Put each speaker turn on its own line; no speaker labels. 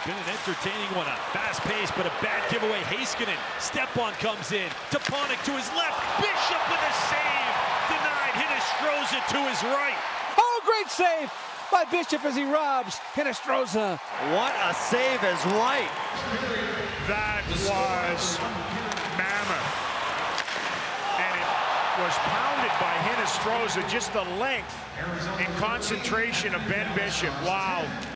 been an entertaining one. A fast pace, but a bad giveaway. Heiskanen, step-on comes in. Toponic to his left. Bishop with a save. Denied. Hinostroza to his right.
Oh, great save by Bishop as he robs Hinostroza.
What a save is right.
That was mammoth. And it was pounded by Hinostroza. Just the length and concentration of Ben Bishop. Wow.